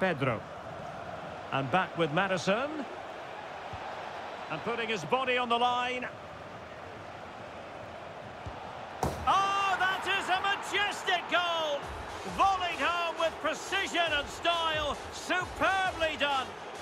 Pedro. And back with Maddison. And putting his body on the line. Oh, that is a majestic goal! Volleyed home with precision and style. Superbly done.